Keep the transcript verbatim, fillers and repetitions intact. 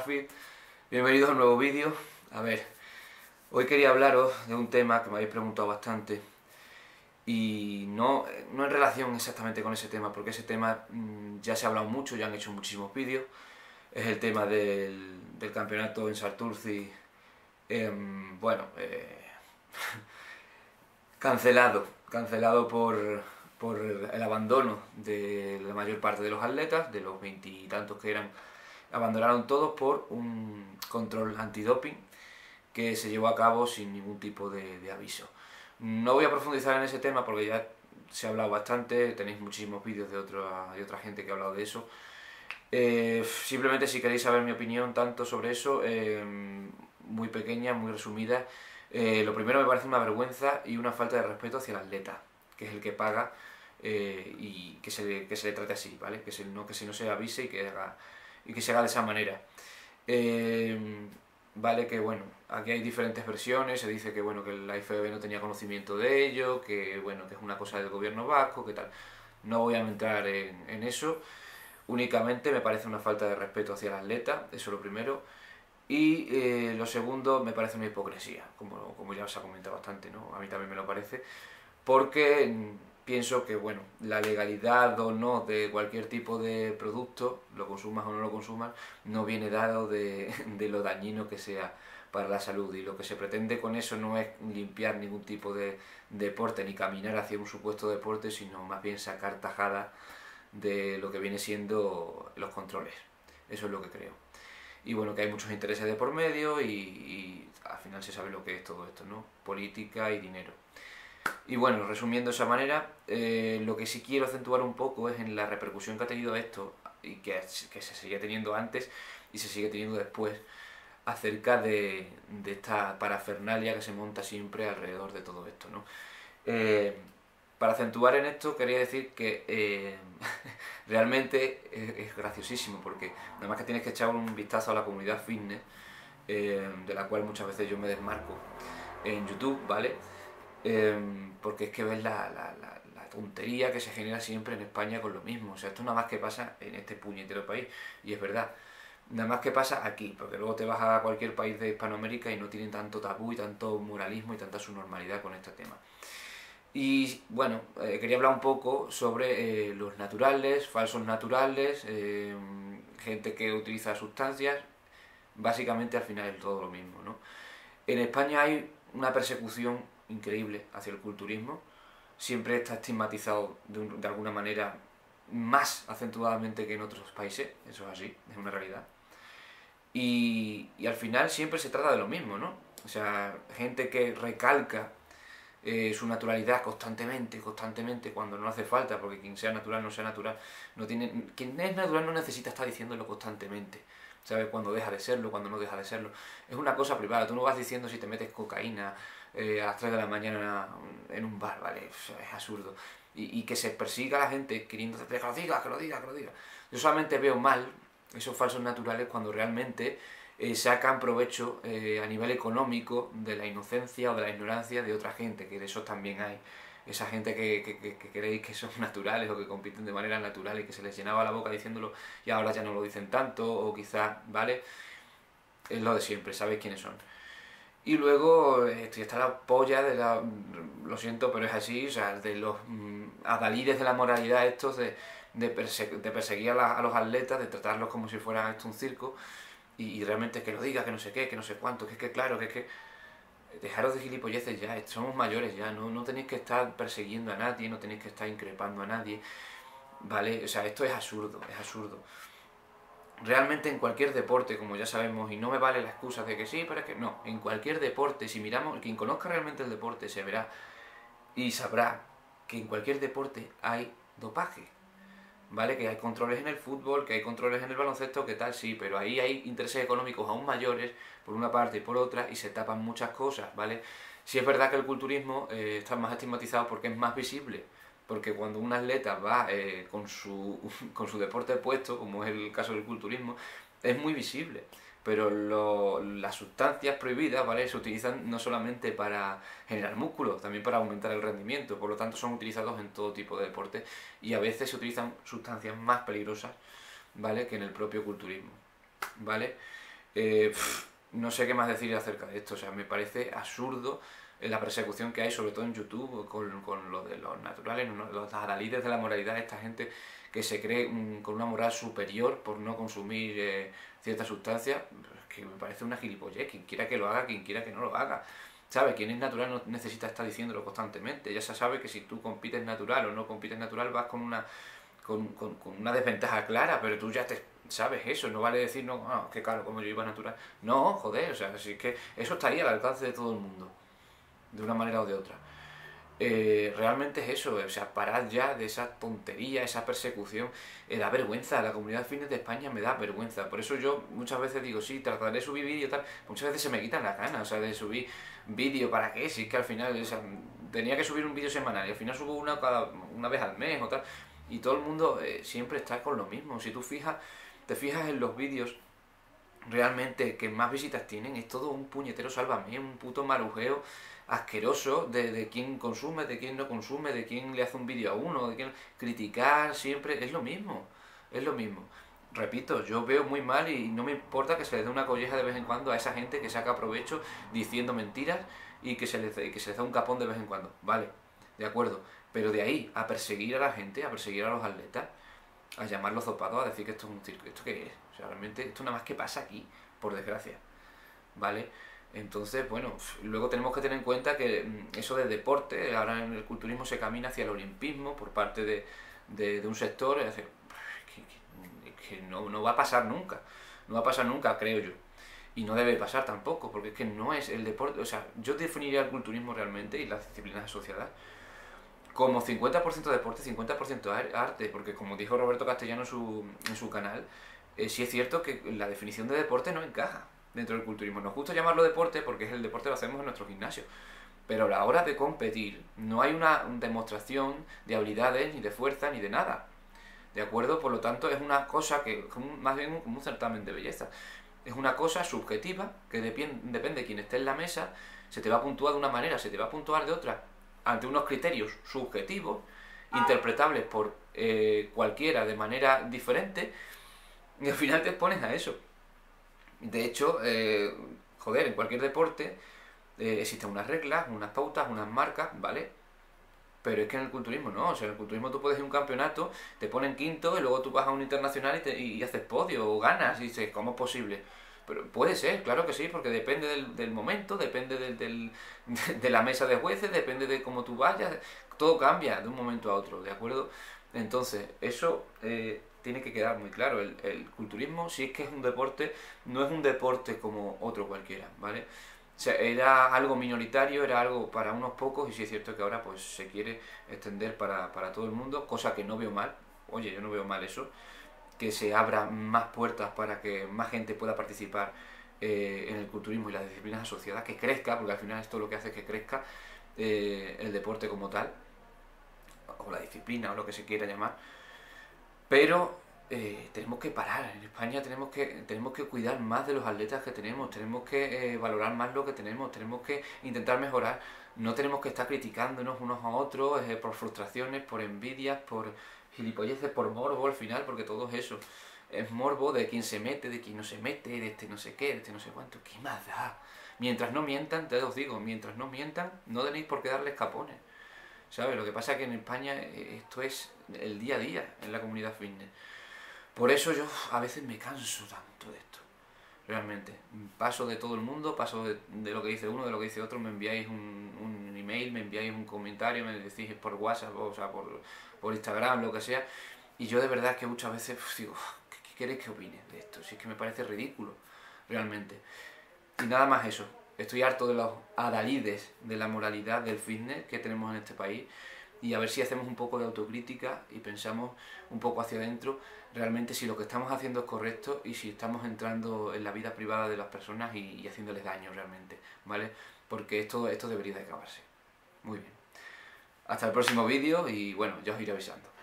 Rafi, bienvenidos a un nuevo vídeo. A ver, hoy quería hablaros de un tema que me habéis preguntado bastante y no, no en relación exactamente con ese tema, porque ese tema mmm, ya se ha hablado mucho, ya han hecho muchísimos vídeos. Es el tema del, del campeonato en Santurce, eh, bueno, eh, cancelado, cancelado por, por el abandono de la mayor parte de los atletas, de los veintitantos que eran. Abandonaron todos por un control antidoping que se llevó a cabo sin ningún tipo de, de aviso. No voy a profundizar en ese tema porque ya se ha hablado bastante, tenéis muchísimos vídeos de otra, de otra gente que ha hablado de eso. Eh, simplemente si queréis saber mi opinión tanto sobre eso, eh, muy pequeña, muy resumida. Eh, lo primero, me parece una vergüenza y una falta de respeto hacia el atleta, que es el que paga, eh, y que se, que se le trate así, ¿vale? Que se, no, que se no se avise y que haga... y que se haga de esa manera. Eh, vale, que bueno, aquí hay diferentes versiones, se dice que bueno, que la F B B no tenía conocimiento de ello, que bueno, que es una cosa del gobierno vasco, que tal. No voy a entrar en, en eso, únicamente me parece una falta de respeto hacia el atleta, eso es lo primero. Y eh, lo segundo, me parece una hipocresía, como, como ya os ha comentado bastante, ¿no? A mí también me lo parece, porque pienso que bueno, la legalidad o no de cualquier tipo de producto, lo consumas o no lo consumas, no viene dado de, de lo dañino que sea para la salud, y lo que se pretende con eso no es limpiar ningún tipo de deporte ni caminar hacia un supuesto deporte, sino más bien sacar tajada de lo que viene siendo los controles. Eso es lo que creo. Y bueno, que hay muchos intereses de por medio y, y al final se sabe lo que es todo esto, ¿no? Política y dinero. Y bueno, resumiendo de esa manera, eh, lo que sí quiero acentuar un poco es en la repercusión que ha tenido esto y que, que se seguía teniendo antes y se sigue teniendo después, acerca de, de esta parafernalia que se monta siempre alrededor de todo esto, ¿no? Eh, para acentuar en esto quería decir que eh, realmente es, es graciosísimo, porque nada más que tienes que echar un vistazo a la comunidad fitness, eh, de la cual muchas veces yo me desmarco en YouTube, ¿vale? Eh, porque es que ves la, la, la, la tontería que se genera siempre en España con lo mismo. O sea, esto nada más que pasa en este puñetero país, y es verdad, nada más que pasa aquí, porque luego te vas a cualquier país de Hispanoamérica y no tienen tanto tabú y tanto moralismo y tanta subnormalidad con este tema. Y bueno, eh, quería hablar un poco sobre eh, los naturales, falsos naturales, eh, gente que utiliza sustancias. Básicamente al final es todo lo mismo, ¿no? En España hay una persecución increíble hacia el culturismo, siempre está estigmatizado de, un, de alguna manera más acentuadamente que en otros países, eso es así, es una realidad. Y, y al final siempre se trata de lo mismo, ¿no? O sea, gente que recalca eh, su naturalidad constantemente, constantemente, cuando no hace falta, porque quien sea natural, no sea natural, no tiene, quien es natural no necesita estar diciéndolo constantemente. ¿Sabes? Cuando deja de serlo, cuando no deja de serlo. Es una cosa privada, tú no vas diciendo si te metes cocaína eh, a las tres de la mañana en un bar, ¿vale? Es absurdo. Y, y que se persiga a la gente queriendo que lo diga, que lo diga, que lo diga. Yo solamente veo mal esos falsos naturales cuando realmente eh, sacan provecho eh, a nivel económico de la inocencia o de la ignorancia de otra gente, que de eso también hay. Esa gente que, que, que, que creéis que son naturales o que compiten de manera natural y que se les llenaba la boca diciéndolo y ahora ya no lo dicen tanto, o quizás, ¿vale? Es lo de siempre, sabéis quiénes son. Y luego esto ya está la polla de la... Lo siento, pero es así, o sea, de los mmm, adalides de la moralidad estos de, de, perse de perseguir a, la, a los atletas, de tratarlos como si fuera esto un circo, y, y realmente que lo diga, que no sé qué, que no sé cuánto, que es que claro, que es que... Dejaros de gilipolleces ya, somos mayores ya, no, no tenéis que estar persiguiendo a nadie, no tenéis que estar increpando a nadie, ¿vale? O sea, esto es absurdo, es absurdo. Realmente en cualquier deporte, como ya sabemos, y no me vale la excusa de que sí, pero es que no, en cualquier deporte, si miramos, quien conozca realmente el deporte se verá y sabrá que en cualquier deporte hay dopaje, ¿vale? Que hay controles en el fútbol, que hay controles en el baloncesto, que tal, sí, pero ahí hay intereses económicos aún mayores, por una parte y por otra, y se tapan muchas cosas, ¿vale? Sí es verdad que el culturismo eh, está más estigmatizado porque es más visible, porque cuando un atleta va eh, con, su, con su deporte puesto, como es el caso del culturismo, es muy visible. Pero lo, las sustancias prohibidas, ¿vale? Se utilizan no solamente para generar músculo, también para aumentar el rendimiento, por lo tanto son utilizados en todo tipo de deportes y a veces se utilizan sustancias más peligrosas, ¿vale? Que en el propio culturismo, ¿vale? Eh, pff, no sé qué más decir acerca de esto, o sea, me parece absurdo la persecución que hay, sobre todo en YouTube, con, con lo de los naturales, los adalides de la moralidad, esta gente que se cree um, con una moral superior por no consumir eh, ciertas sustancias, que me parece una gilipollez. Quien quiera que lo haga, quien quiera que no lo haga. ¿Sabe? Quien es natural no necesita estar diciéndolo constantemente. Ya se sabe que si tú compites natural o no compites natural vas con una, con, con, con una desventaja clara, pero tú ya te sabes eso. No vale decir, no, ah, qué claro, como yo iba natural. No, joder, o sea, así es que eso está ahí al alcance de todo el mundo, de una manera o de otra. Eh, realmente es eso, o sea, parad ya de esa tontería, esa persecución, eh, da vergüenza, la comunidad fitness de España me da vergüenza, por eso yo muchas veces digo, sí, trataré de subir vídeo y tal, muchas veces se me quitan las ganas, o sea, de subir vídeo, ¿para qué? Si es que al final, o sea, tenía que subir un vídeo semanal y al final subo una, cada, una vez al mes o tal, y todo el mundo eh, siempre está con lo mismo. Si tú fijas, te fijas en los vídeos realmente que más visitas tienen, es todo un puñetero sálvame, un puto marujeo asqueroso de, de quién consume, de quién no consume, de quién le hace un vídeo a uno, de quién criticar siempre, es lo mismo, es lo mismo. Repito, yo veo muy mal y no me importa que se les dé una colleja de vez en cuando a esa gente que saca provecho diciendo mentiras y que se les, que se les da un capón de vez en cuando, vale, de acuerdo, pero de ahí a perseguir a la gente, a perseguir a los atletas, a llamarlos zopados, a decir que esto es un circo, ¿esto qué es? O sea, realmente esto nada más que pasa aquí, por desgracia, ¿vale? Entonces, bueno, luego tenemos que tener en cuenta que eso de deporte, ahora en el culturismo se camina hacia el olimpismo por parte de, de, de un sector, es decir, que, que, que no, no va a pasar nunca, no va a pasar nunca, creo yo. Y no debe pasar tampoco, porque es que no es el deporte, o sea, yo definiría el culturismo realmente y las disciplinas asociadas como cincuenta por ciento deporte, cincuenta por ciento arte, porque como dijo Roberto Castellano en su, en su canal, eh, sí es cierto que la definición de deporte no encaja dentro del culturismo. Nos gusta llamarlo deporte porque es el deporte que lo hacemos en nuestro gimnasio, pero a la hora de competir no hay una demostración de habilidades, ni de fuerza, ni de nada, ¿de acuerdo? Por lo tanto es una cosa que, más bien como un certamen de belleza, es una cosa subjetiva que depende de quien esté en la mesa, se te va a puntuar de una manera, se te va a puntuar de otra, ante unos criterios subjetivos, interpretables por eh, cualquiera de manera diferente, y al final te expones a eso. De hecho, eh, joder, en cualquier deporte eh, existen unas reglas, unas pautas, unas marcas, ¿vale? Pero es que en el culturismo no, o sea, en el culturismo tú puedes ir a un campeonato, te ponen quinto y luego tú vas a un internacional y, te, y haces podio o ganas y dices, ¿cómo es posible? Pero puede ser, claro que sí, porque depende del, del momento, depende del, del, de la mesa de jueces, depende de cómo tú vayas, todo cambia de un momento a otro, ¿de acuerdo? Entonces, eso eh, tiene que quedar muy claro, el, el culturismo, si es que es un deporte, no es un deporte como otro cualquiera, ¿vale? O sea, era algo minoritario, era algo para unos pocos y sí es cierto que ahora pues se quiere extender para, para todo el mundo, cosa que no veo mal, oye, yo no veo mal eso, que se abran más puertas para que más gente pueda participar eh, en el culturismo y las disciplinas asociadas, que crezca, porque al final esto lo que hace es que crezca eh, el deporte como tal, o la disciplina, o lo que se quiera llamar, pero eh, tenemos que parar, en España tenemos que, tenemos que cuidar más de los atletas que tenemos, tenemos que eh, valorar más lo que tenemos, tenemos que intentar mejorar, no tenemos que estar criticándonos unos a otros eh, por frustraciones, por envidias, por gilipolleces, por morbo al final, porque todo es eso, es morbo de quien se mete, de quien no se mete, de este no sé qué, de este no sé cuánto, ¿qué más da? Mientras no mientan, te os digo, mientras no mientan, no tenéis por qué darles capones, ¿sabes? Lo que pasa es que en España esto es el día a día en la comunidad fitness. Por eso yo a veces me canso tanto de esto, realmente. Paso de todo el mundo, paso de, de lo que dice uno, de lo que dice otro, me enviáis un, un email, me enviáis un comentario, me decís por WhatsApp, o sea, por, por Instagram, lo que sea, y yo de verdad que muchas veces pues, digo, ¿qué, qué queréis que opine de esto? Si es que me parece ridículo, realmente. Y nada más eso, estoy harto de los adalides de la moralidad del fitness que tenemos en este país, y a ver si hacemos un poco de autocrítica y pensamos un poco hacia adentro realmente si lo que estamos haciendo es correcto y si estamos entrando en la vida privada de las personas y, y haciéndoles daño realmente, ¿vale? Porque esto, esto debería de acabarse. Muy bien. Hasta el próximo vídeo y bueno, ya os iré avisando.